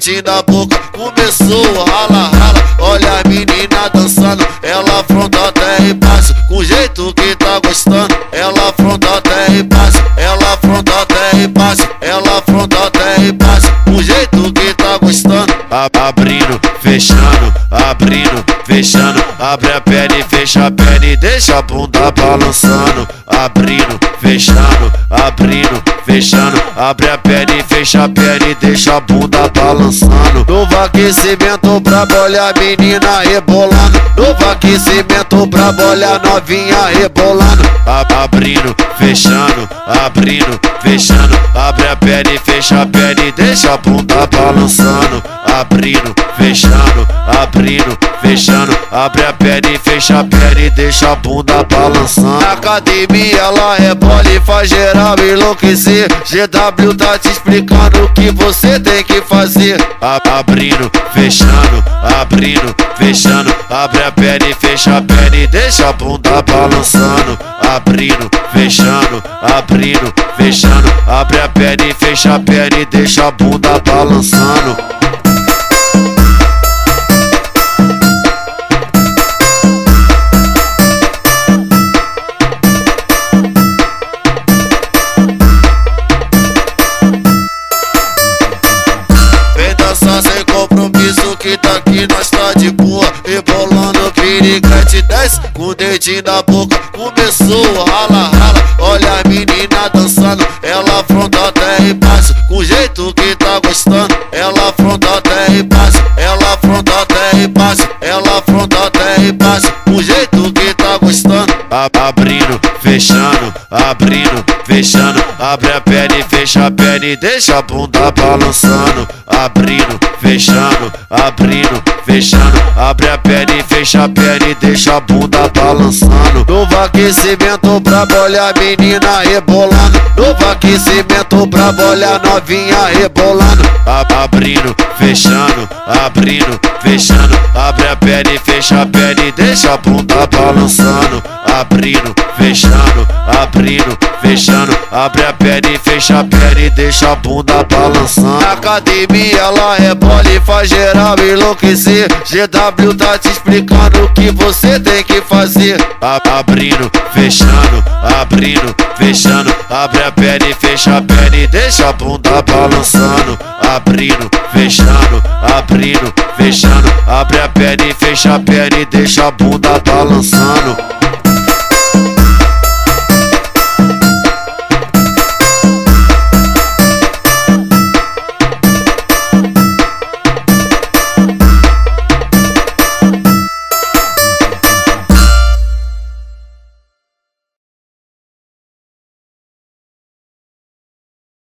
dedinho na boca, começou rala, rala. Olha a menina dançando, ela afronta até e passa, com jeito que tá gostando. Ela afronta até e passa, ela afronta até e passa, ela afronta até e passa, com jeito que tá gostando. Abrindo, fechando, abrindo, fechando. Abre a perna e fecha a perna e deixa a bunda balançando. Abrindo, fechando, abrindo, fechando. Abre a perna e fecha a perna e deixa a bunda balançando. Novo aquecimento brabo, olha a menina rebolando. Novo aquecimento brabo, olha a novinha rebolando. Abrindo, fechando, abrindo, fechando. Abre a perna e fecha a perna e deixa a bunda balançando. Abrindo, fechando, abrindo, fechando. Abre a perna e fecha a perna e deixa a bunda balançando. Na academia ela rebola e faz geral enlouquecer. GW tá te explicando o que você tem que fazer. Abrindo, fechando, abrindo, fechando. Abre a perna e fecha a perna e deixa a bunda balançando. Abrindo, fechando, abrindo, fechando. Abre a perna e fecha a perna e deixa a bunda balançando. Sem compromisso que daqui nós tá de boa. Rebolando piriguete 10 com o dedinho na boca, começou rala, rala. Olha a menina dançando, ela afronta até e passa, com jeito que tá gostando. Ela afronta até e passa, ela afronta até e passa, ela afronta até e passa, com jeito que tá gostando. Abrindo, fechando, abrindo, fechando. Abre a perna e fecha a perna e deixa a bunda balançando. Abrindo, fechando, abrindo, fechando. Abre a perna e fecha a perna e deixa a bunda balançando. Novo aquecimento brabo, olha a menina rebolando. Novo aquecimento brabo, olha a novinha rebolando. Abrindo, fechando, abrindo, fechando. Abre a perna e fecha a perna e deixa a bunda balançando. Abrindo, fechando, abrindo, fechando. Abre a perna e fecha a perna e deixa a bunda balançando. Na academia ela rebola e faz geral enlouquecer. GW tá te explicando o que você tem que fazer. Abrindo, fechando, abrindo, fechando. Abre a perna e fecha a perna e deixa a bunda balançando. Abrindo, fechando, abrindo, fechando. Abre a perna e fecha a perna e deixa a bunda balançando.